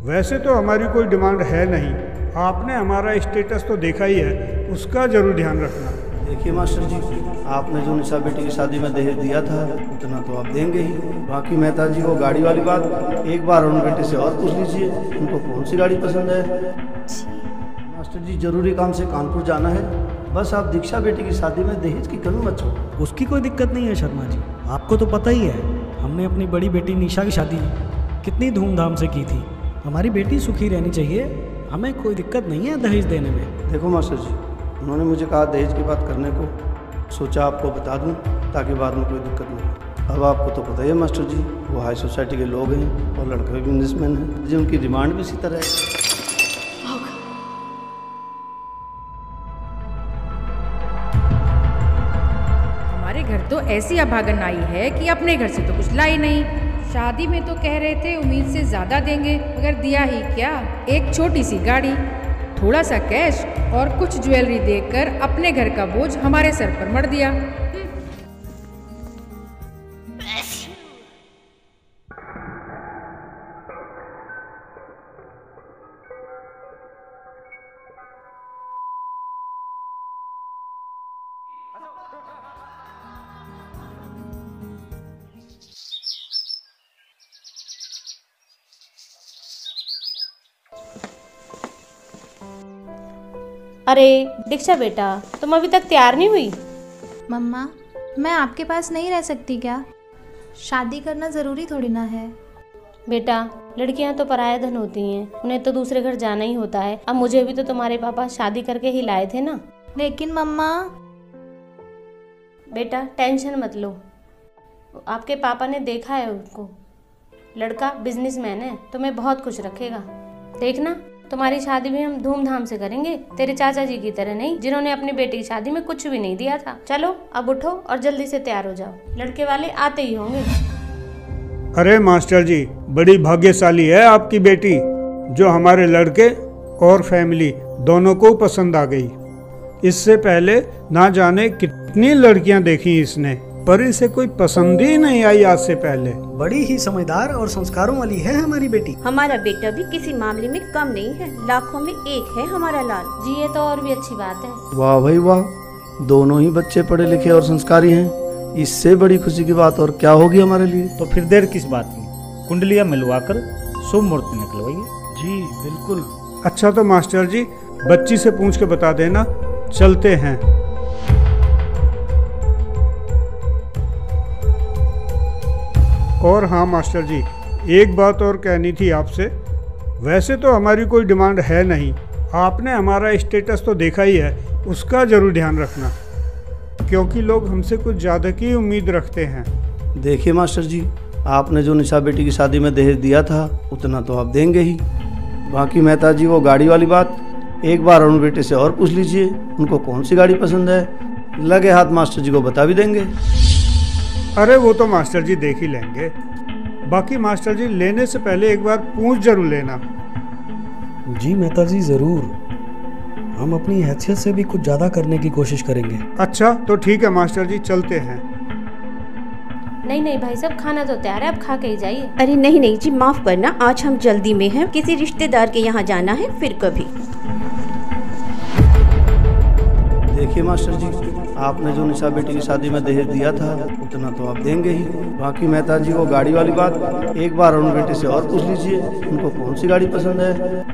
वैसे तो हमारी कोई डिमांड है नहीं, आपने हमारा स्टेटस तो देखा ही है, उसका जरूर ध्यान रखना। देखिए मास्टर जी, आपने जो निशा बेटी की शादी में दहेज दिया था उतना तो आप देंगे ही। बाकी मेहता जी वो गाड़ी वाली बात एक बार उन बेटे से और पूछ लीजिए, उनको कौन सी गाड़ी पसंद है। मास्टर जी जरूरी काम से कानपुर जाना है, बस आप दीक्षा बेटी की शादी में दहेज की कमी मत छोड़ो। उसकी कोई दिक्कत नहीं है शर्मा जी, आपको तो पता ही है हमने अपनी बड़ी बेटी निशा की शादी कितनी धूमधाम से की थी। हमारी बेटी सुखी रहनी चाहिए, हमें कोई दिक्कत नहीं है दहेज देने में। देखो मास्टर जी, उन्होंने मुझे कहा दहेज की बात करने को, सोचा आपको बता दूं ताकि बाद में कोई दिक्कत नहीं हो। अब आपको तो पता ही है मास्टर जी, वो हाई सोसाइटी के लोग हैं और लड़के भी बिजनेसमैन हैं, जी उनकी डिमांड भी इसी तरह है। हमारे घर तो ऐसी अभागन आई है कि अपने घर से तो कुछ लाई नहीं। शादी में तो कह रहे थे उम्मीद से ज्यादा देंगे, मगर दिया ही क्या, एक छोटी सी गाड़ी, थोड़ा सा कैश और कुछ ज्वेलरी देकर अपने घर का बोझ हमारे सर पर मढ़ दिया। अरे दीक्षा बेटा, तुम अभी तक तैयार नहीं हुई? मम्मा, मैं आपके पास नहीं रह सकती क्या? शादी करना ज़रूरी थोड़ी ना है। बेटा, लड़कियां तो पराया धन होती हैं, उन्हें तो दूसरे घर जाना ही होता है। अब मुझे भी तो तुम्हारे पापा शादी करके ही लाए थे ना। लेकिन मम्मा। बेटा टेंशन मत लो, आपके पापा ने देखा है उसको, लड़का बिजनेसमैन है, तुम्हें बहुत खुश रखेगा। देखना तुम्हारी शादी भी हम धूमधाम से करेंगे, तेरे चाचा जी की तरह नहीं जिन्होंने अपनी बेटी की शादी में कुछ भी नहीं दिया था। चलो अब उठो और जल्दी से तैयार हो जाओ, लड़के वाले आते ही होंगे। अरे मास्टर जी, बड़ी भाग्यशाली है आपकी बेटी, जो हमारे लड़के और फैमिली दोनों को पसंद आ गई। इससे पहले ना जाने कितनी लड़कियां देखी इसने, पर इसे कोई पसंद ही नहीं आई आज से पहले। बड़ी ही समझदार और संस्कारों वाली है हमारी बेटी। हमारा बेटा भी किसी मामले में कम नहीं है, लाखों में एक है हमारा लाल जी। ये तो और भी अच्छी बात है। वाह भाई वाह, दोनों ही बच्चे पढ़े लिखे और संस्कारी हैं, इससे बड़ी खुशी की बात और क्या होगी हमारे लिए। तो फिर देर किस बात की, कुंडलियां मिलवाकर शुभ मुहूर्त निकलवाइए। जी बिल्कुल। अच्छा तो मास्टर जी, बच्ची से पूछ के बता देना, चलते हैं। और हाँ मास्टर जी, एक बात और कहनी थी आपसे। वैसे तो हमारी कोई डिमांड है नहीं, आपने हमारा स्टेटस तो देखा ही है, उसका ज़रूर ध्यान रखना, क्योंकि लोग हमसे कुछ ज़्यादा की उम्मीद रखते हैं। देखिए मास्टर जी, आपने जो निशा बेटी की शादी में दहेज दिया था उतना तो आप देंगे ही। बाकी मेहता जी वो गाड़ी वाली बात एक बार उन बेटे से और पूछ लीजिए, उनको कौन सी गाड़ी पसंद है, लगे हाथ मास्टर जी को बता भी देंगे। अरे वो तो मास्टर जी देख ही लेंगे। बाकी मास्टर जी लेने से पहले एक बार पूछ जरूर लेना। जी मेहता जी जरूर, हम अपनी हैसियत से भी कुछ ज्यादा करने की कोशिश करेंगे। अच्छा तो ठीक है मास्टर जी, चलते हैं। नहीं नहीं भाई साहब, खाना तो तैयार है, अब खा के ही जाइए। अरे नहीं नहीं जी, माफ करना, आज हम जल्दी में हैं, किसी रिश्तेदार के यहाँ जाना है, फिर कभी। देखिए मास्टर जी, आपने जो निशा बेटी की शादी में दहेज दिया था उतना तो आप देंगे ही। बाकी मेहता जी वो गाड़ी वाली बात एक बार उन बेटे से और पूछ लीजिए, उनको कौन सी गाड़ी पसंद है।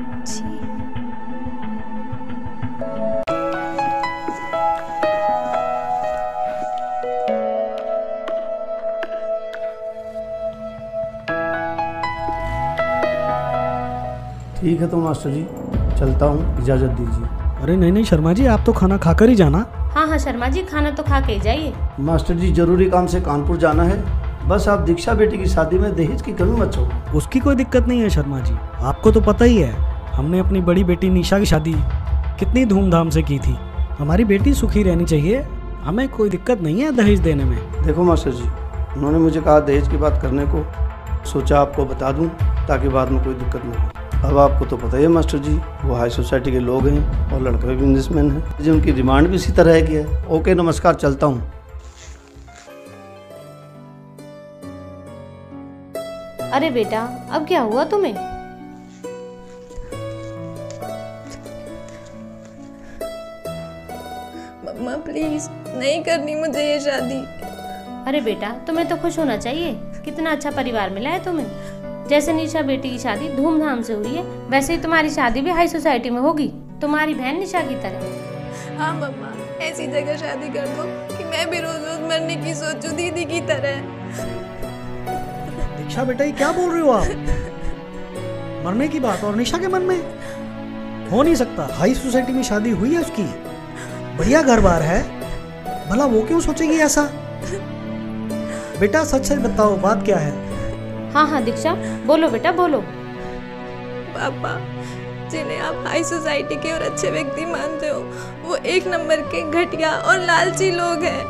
ठीक है तो मास्टर जी, चलता हूँ, इजाज़त दीजिए। अरे नहीं नहीं शर्मा जी, आप तो खाना खाकर ही जाना। हाँ हाँ शर्मा जी, खाना तो खा के ही जाइए। मास्टर जी जरूरी काम से कानपुर जाना है, बस आप दीक्षा बेटी की शादी में दहेज की कमी मत छोड़ो। उसकी कोई दिक्कत नहीं है शर्मा जी, आपको तो पता ही है हमने अपनी बड़ी बेटी निशा की शादी कितनी धूमधाम से की थी। हमारी बेटी सुखी रहनी चाहिए, हमें कोई दिक्कत नहीं है दहेज देने में। देखो मास्टर जी, उन्होंने मुझे कहा दहेज की बात करने को, सोचा आपको बता दूं ताकि बाद में कोई दिक्कत नहीं हो। अब आपको तो पता ही है मास्टर जी, वो हाई सोसाइटी के लोग हैं और लड़के भी बिजनेसमैन हैं, जी उनकी डिमांड भी इसी तरह की है। ओके नमस्कार, चलता हूँ। अरे बेटा, अब क्या हुआ तुम्हें? प्लीज नहीं करनी मुझे ये शादी। अरे बेटा, तुम्हें तो खुश होना चाहिए, कितना अच्छा परिवार मिला है तुम्हें। जैसे निशा बेटी की शादी धूमधाम से हुई है, वैसे ही तुम्हारी शादी भी हाई सोसाइटी में होगी, तुम्हारी बहन निशा की तरह। हाँ मम्मा, ऐसी जगह शादी कर दो कि मैं भी रोज रोज मरने की सोचूं दीदी की तरह। दीक्षा बेटा, ये क्या बोल रहे हो आप? मरने की बात और निशा के मन में हो नहीं सकता। हाई सोसाइटी में शादी हुई है उसकी, बढ़िया घर बार है, भला वो क्यों सोचेगी ऐसा? बेटा सच सच बताओ, बात क्या है? हाँ हाँ दीक्षा, बोलो बेटा बोलो। पापा, जिन्हें आप हाई सोसाइटी के और अच्छे व्यक्ति मानते हो, वो एक नंबर के घटिया और लालची लोग हैं।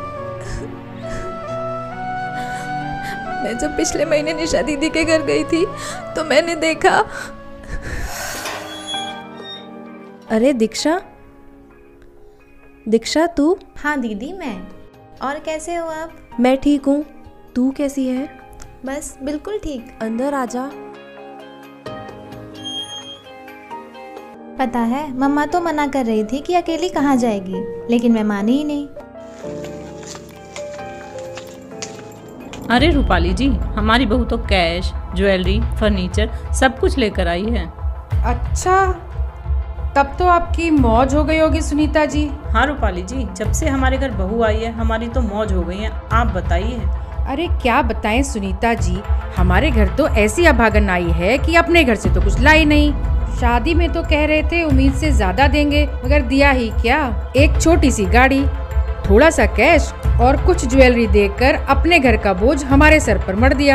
मैं जब पिछले महीने निशा दीदी के घर गई थी तो मैंने देखा। अरे दीक्षा, दीक्षा तू? हाँ दीदी मैं। और कैसे हो आप? मैं ठीक हूँ, तू कैसी है? बस बिल्कुल ठीक। अंदर आजा। पता है, मम्मा तो मना कर रही थी कि अकेली कहाँ जाएगी, लेकिन मैं मानी ही नहीं। अरे रूपाली जी, हमारी बहू तो कैश, ज्वेलरी, फर्नीचर सब कुछ लेकर आई है। अच्छा, तब तो आपकी मौज हो गई होगी सुनीता जी। हाँ रूपाली जी, जब से हमारे घर बहू आई है हमारी तो मौज हो गई है। आप बताइए। अरे क्या बताएं सुनीता जी, हमारे घर तो ऐसी अभागन आई है कि अपने घर से तो कुछ लाई नहीं। शादी में तो कह रहे थे उम्मीद से ज्यादा देंगे, मगर दिया ही क्या, एक छोटी सी गाड़ी, थोड़ा सा कैश और कुछ ज्वेलरी देकर अपने घर का बोझ हमारे सर पर मढ़ दिया।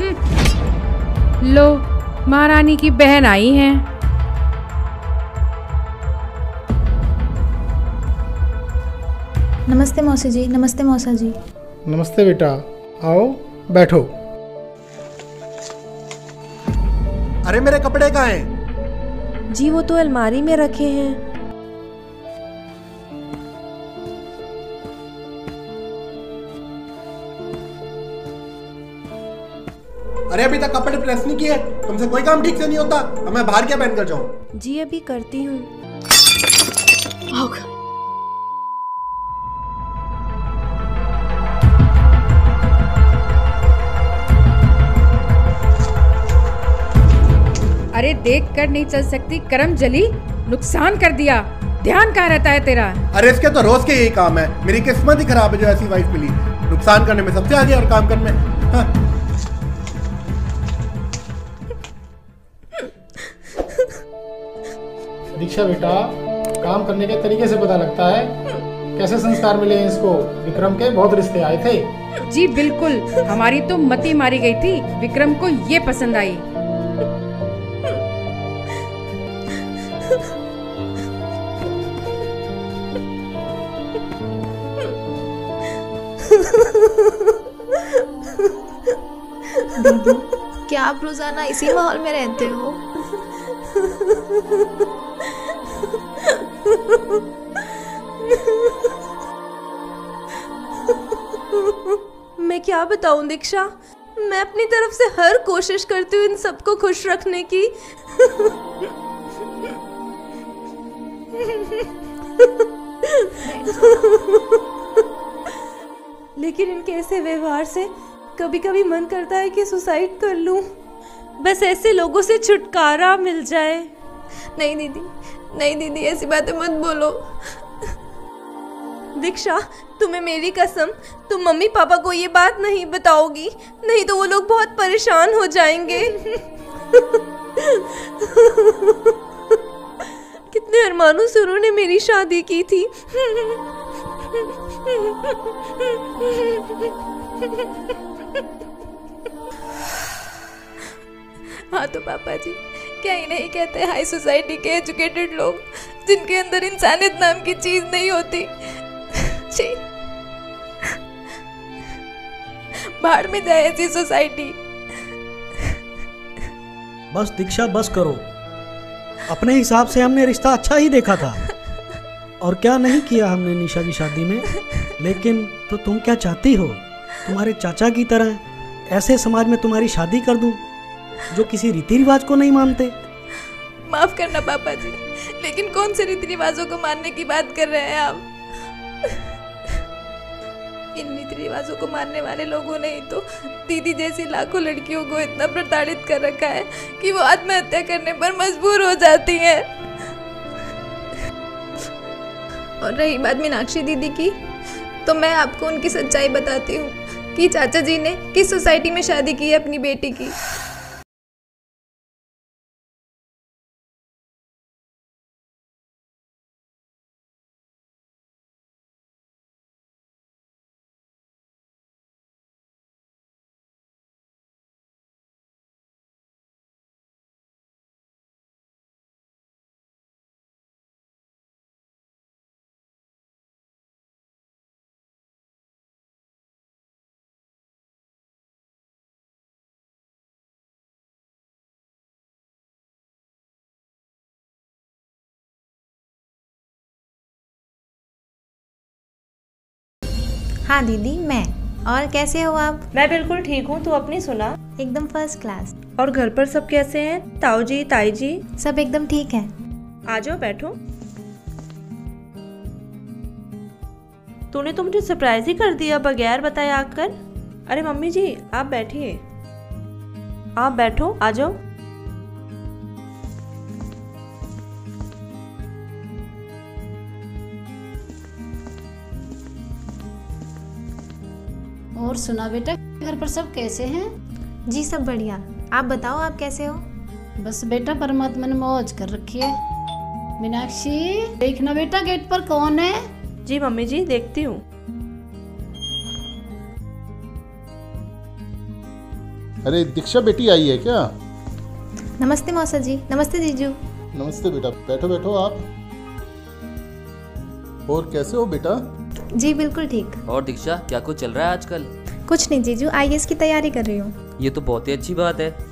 लो, महारानी की बहन आई हैं। नमस्ते मौसी जी। नमस्ते मौसा जी। नमस्ते बेटा, आओ बैठो। अरे मेरे कपड़े कहाँ हैं? जी वो तो अलमारी में रखे हैं। अरे अभी तक कपड़े प्रेस नहीं किए, तुमसे कोई काम ठीक से नहीं होता। अब मैं बाहर क्या पहन कर जाऊं? जी अभी करती हूँ। अरे देख कर नहीं चल सकती, करम जली, नुकसान कर दिया। ध्यान कहाँ रहता है तेरा? अरे इसके तो रोज के यही काम है। मेरी किस्मत ही खराब है जो ऐसी वाइफ मिली। नुकसान करने में सबसे आगे और काम करने में। हाँ। दीक्षा बेटा, काम करने के तरीके से पता लगता है कैसे संस्कार मिले हैं इसको। विक्रम के बहुत रिश्ते आए थे। जी बिल्कुल, हमारी तो मती मारी गई थी, विक्रम को ये पसंद आई। दीदी, क्या आप रोजाना इसी माहौल में रहते हो? मैं क्या बताऊं दीक्षा, मैं अपनी तरफ से हर कोशिश करती हूँ इन सबको खुश रखने की। लेकिन इनके ऐसे व्यवहार से कभी कभी मन करता है कि सुसाइड कर लूं, बस ऐसे लोगों से छुटकारा मिल जाए। नहीं दीदी, नहीं दीदी, ऐसी बातें मत बोलो। दीक्षा, तुम्हें मेरी कसम, तुम मम्मी पापा को ये बात नहीं बताओगी, नहीं तो वो लोग बहुत परेशान हो जाएंगे। कितने अरमानों से उन्होंने मेरी शादी की थी। हाँ तो पापा जी, क्या ही नहीं कहते हाई सोसाइटी के एजुकेटेड लोग, जिनके अंदर इंसानियत नाम की चीज नहीं होती। बाहर में जाए ऐसी सोसाइटी। बस दीक्षा बस करो, अपने हिसाब से हमने रिश्ता अच्छा ही देखा था और क्या नहीं किया हमने निशा की शादी में। लेकिन तो तुम क्या चाहती हो, तुम्हारे चाचा की तरह ऐसे समाज में तुम्हारी शादी कर दूं जो किसी रीति रिवाज को नहीं मानते? माफ करना पापा जी, लेकिन कौन से रीति रिवाजों को मानने की बात कर रहे हैं आप? इन रीति रिवाजों को मानने वाले लोगों ने ही तो दीदी जैसी लाखों लड़कियों को इतना प्रताड़ित कर रखा है कि वो आत्महत्या करने पर मजबूर हो जाती हैं। और रही बात मीनाक्षी दीदी की, तो मैं आपको उनकी सच्चाई बताती हूँ कि चाचा जी ने किस सोसाइटी में शादी की है अपनी बेटी की। हाँ दीदी मैं। और कैसे हो आप? मैं बिल्कुल ठीक हूँ, तू अपनी सुना? एकदम फर्स्ट क्लास। और घर पर सब कैसे हैं? ताऊ जी, ताई जी? सब एकदम ठीक है। आ जाओ बैठो। तूने तो मुझे सरप्राइज ही कर दिया बगैर बताए आकर। अरे मम्मी जी आप बैठिए, आप बैठो, आ जाओ। और सुना बेटा, घर पर सब कैसे हैं? जी सब बढ़िया। आप बताओ आप कैसे हो? बस बेटा परमात्मा ने मौज कर रखी है। मीनाक्षी देखना बेटा गेट पर कौन है। जी मम्मी जी देखती हूँ। अरे दीक्षा बेटी आई है क्या? नमस्ते मौसा जी। नमस्ते जीजू। नमस्ते बेटा, बैठो बैठो आप। और कैसे हो बेटा? जी बिल्कुल ठीक। और दीक्षा क्या कुछ चल रहा है आजकल? कुछ नहीं जीजू, आईएएस की तैयारी कर रही हूँ। ये तो बहुत ही अच्छी बात है।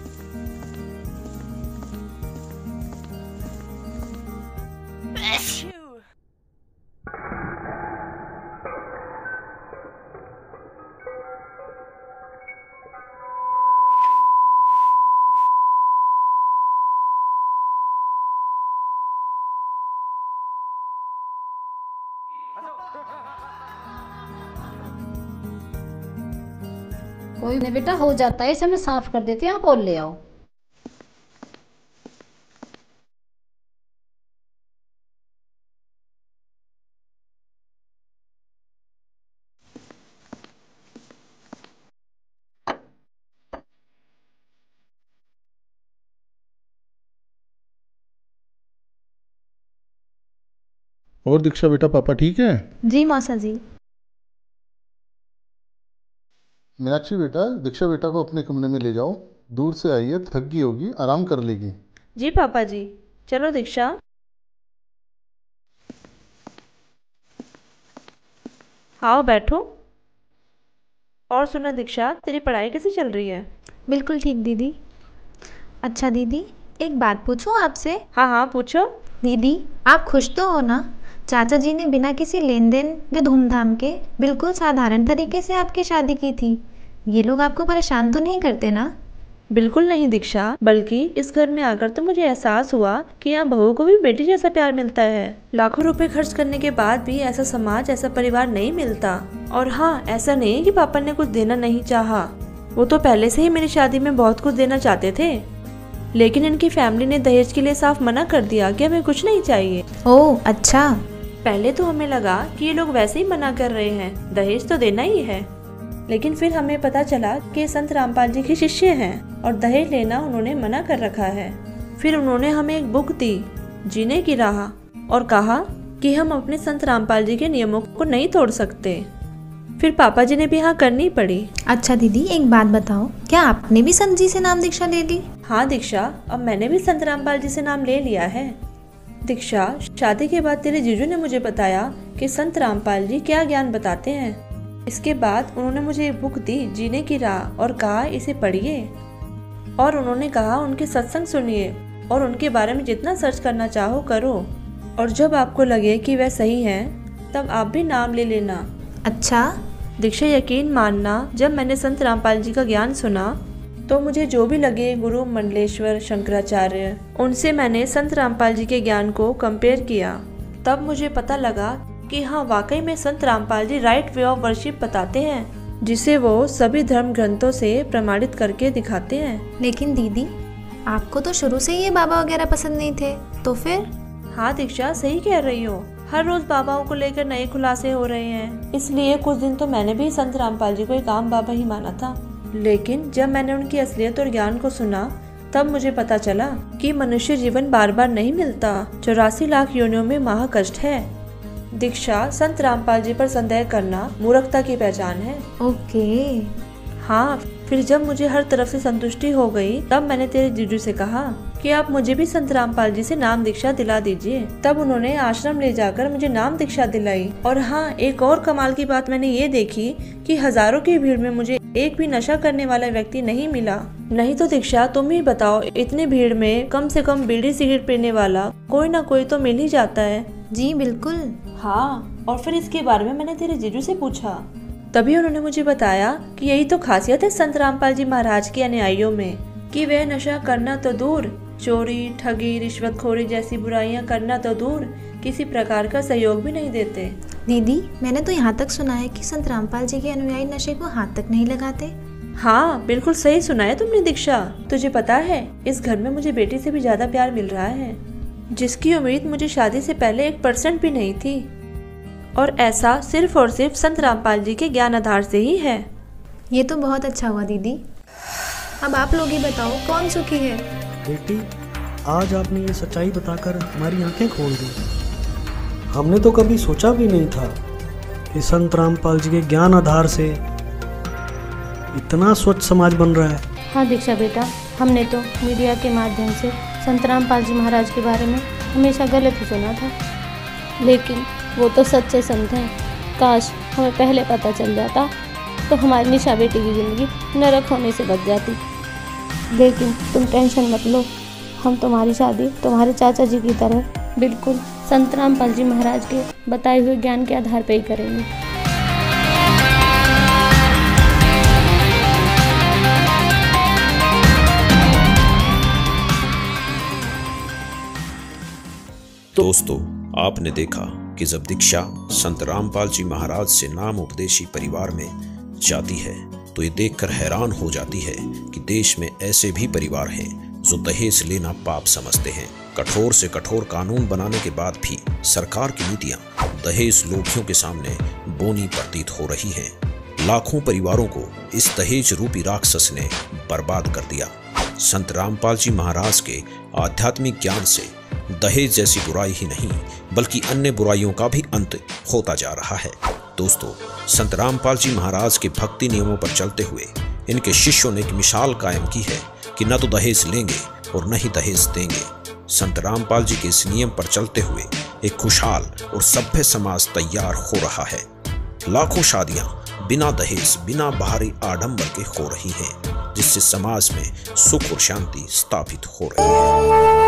कोई नहीं बेटा, हो जाता है, इसे मैं साफ कर देती हूँ, आप और ले आओ। और दीक्षा बेटा पापा ठीक है? जी मौसा जी। मीनाक्षी बेटा, दीक्षा बेटा को अपने कमरे में ले जाओ। दूर से आई है, थक गई होगी, आराम कर लेगी। जी पापा जी। चलो दीक्षा। आओ बैठो। और सुना दीक्षा, तेरी पढ़ाई कैसी चल रही है? बिल्कुल ठीक दीदी। अच्छा दीदी एक बात पूछूं आपसे? हाँ हाँ पूछो। दीदी आप खुश तो हो ना? चाचा जी ने बिना किसी लेन देन या धूमधाम के बिल्कुल साधारण तरीके से आपकी शादी की थी। ये लोग आपको परेशान तो नहीं करते ना? बिल्कुल नहीं दीक्षा, बल्कि इस घर में आकर तो मुझे एहसास हुआ कि यहाँ बहू को भी बेटी जैसा प्यार मिलता है। लाखों रुपए खर्च करने के बाद भी ऐसा समाज, ऐसा परिवार नहीं मिलता। और हाँ, ऐसा नहीं कि पापा ने कुछ देना नहीं चाहा, वो तो पहले से ही मेरी शादी में बहुत कुछ देना चाहते थे, लेकिन इनकी फैमिली ने दहेज के लिए साफ मना कर दिया कि हमें कुछ नहीं चाहिए। ओह अच्छा। पहले तो हमें लगा कि ये लोग वैसे ही मना कर रहे हैं, दहेज तो देना ही है, लेकिन फिर हमें पता चला कि संत रामपाल जी के शिष्य हैं और दहेज लेना उन्होंने मना कर रखा है। फिर उन्होंने हमें एक बुक दी, जीने की राह, और कहा कि हम अपने संत रामपाल जी के नियमों को नहीं तोड़ सकते। फिर पापा जी ने भी हाँ करनी पड़ी। अच्छा दीदी एक बात बताओ, क्या आपने भी संत जी से नाम दीक्षा ले ली? हाँ दीक्षा, अब मैंने भी संत रामपाल जी से नाम ले लिया है। दीक्षा, शादी के बाद तेरे जीजू ने मुझे बताया कि संत रामपाल जी क्या ज्ञान बताते हैं। इसके बाद उन्होंने मुझे एक बुक दी, जीने की राह, और कहा इसे पढ़िए। और उन्होंने कहा उनके सत्संग सुनिए और उनके बारे में जितना सर्च करना चाहो करो, और जब आपको लगे कि वह सही है तब आप भी नाम ले लेना। अच्छा दीक्षा, यकीन मानना, जब मैंने संत रामपाल जी का ज्ञान सुना तो मुझे जो भी लगे गुरु मंडलेश्वर, शंकराचार्य, उनसे मैंने संत रामपाल जी के ज्ञान को कंपेयर किया। तब मुझे पता लगा कि हाँ वाकई में Sant Rampal ji right way of worship बताते हैं, जिसे वो सभी धर्म ग्रंथों से प्रमाणित करके दिखाते हैं। लेकिन दीदी, आपको तो शुरू से ये बाबा वगैरह पसंद नहीं थे, तो फिर? हाँ दीक्षा, सही कह रही हो। हर रोज बाबाओं को लेकर नए खुलासे हो रहे हैं, इसलिए कुछ दिन तो मैंने भी संत रामपाल जी को एक आम बाबा ही माना था। लेकिन जब मैंने उनकी असलियत और ज्ञान को सुना, तब मुझे पता चला कि मनुष्य जीवन बार बार नहीं मिलता। 84 लाख योनियों में महाकष्ट है। दीक्षा, संत रामपाल जी पर संदेह करना मूर्खता की पहचान है। ओके। हाँ, फिर जब मुझे हर तरफ से संतुष्टि हो गई, तब मैंने तेरे जीजू से कहा कि आप मुझे भी संत रामपाल जी से नाम दीक्षा दिला दीजिए। तब उन्होंने आश्रम ले जाकर मुझे नाम दीक्षा दिलाई। और हाँ, एक और कमाल की बात मैंने ये देखी कि हजारों की भीड़ में मुझे एक भी नशा करने वाला व्यक्ति नहीं मिला। नहीं तो दीक्षा, तुम ही बताओ, इतनी भीड़ में कम से कम बीड़ी सिगरेट पीने वाला कोई ना कोई तो मिल ही जाता है। जी बिल्कुल। हाँ, और फिर इसके बारे में मैंने तेरे जीजू से पूछा, तभी उन्होंने मुझे बताया कि यही तो खासियत है संत रामपाल जी महाराज के अनुयायियों में, कि वे नशा करना तो दूर, चोरी, ठगी, रिश्वतखोरी जैसी बुराइयां करना तो दूर, किसी प्रकार का सहयोग भी नहीं देते। दीदी, मैंने तो यहाँ तक सुना है कि संत रामपाल जी के अनुयायी नशे को हाथ तक नहीं लगाते। हाँ, बिल्कुल सही सुना है तुमने दीक्षा। तुझे पता है, इस घर में मुझे बेटी से भी ज्यादा प्यार मिल रहा है, जिसकी उम्मीद मुझे शादी से पहले 1% भी नहीं थी। और ऐसा सिर्फ और सिर्फ संत रामपाल जी के ज्ञान आधार से ही है। ये तो बहुत अच्छा हुआ दीदी। अब आप लोग ही बताओ, कौन सुखी है? बेटी, आज आपने ये सच्चाई बताकर हमारी आंखें खोल दी। हमने तो कभी सोचा भी नहीं था कि संत रामपाल जी के ज्ञान आधार से इतना स्वच्छ समाज बन रहा है। हाँ दीक्षा बेटा, हमने तो मीडिया के माध्यम से संत रामपाल जी महाराज के बारे में हमेशा गलत ही सुना था, लेकिन वो तो सच्चे संत हैं। काश हमें पहले पता चल जाता तो हमारी निशा बेटी की ज़िंदगी नरक होने से बच जाती। लेकिन तुम टेंशन मत लो, हम तुम्हारी शादी तुम्हारे चाचा जी की तरह बिल्कुल संत रामपाल जी महाराज के बताए हुए ज्ञान के आधार पर ही करेंगे। दोस्तों, आपने देखा कि जब दीक्षा संत रामपाल जी महाराज से नाम उपदेशी परिवार में जाती है तो ये देखकर हैरान हो जाती है कि देश में ऐसे भी परिवार हैं जो दहेज लेना पाप समझते हैं। कठोर से कठोर कानून बनाने के बाद भी सरकार की नीतियां दहेज लोभियों के सामने बोनी प्रतीत हो रही हैं। लाखों परिवारों को इस दहेज रूपी राक्षस ने बर्बाद कर दिया। संत रामपाल जी महाराज के आध्यात्मिक ज्ञान से दहेज जैसी बुराई ही नहीं बल्कि अन्य बुराइयों का भी अंत होता जा रहा है। दोस्तों, संत रामपाल जी महाराज के भक्ति नियमों पर चलते हुए इनके शिष्यों ने एक मिसाल कायम की है कि न तो दहेज लेंगे और न ही दहेज देंगे। संत रामपाल जी के इस नियम पर चलते हुए एक खुशहाल और सभ्य समाज तैयार हो रहा है। लाखों शादियां बिना दहेज, बिना बाहरी आडंबर के हो रही हैं, जिससे समाज में सुख और शांति स्थापित हो रही है।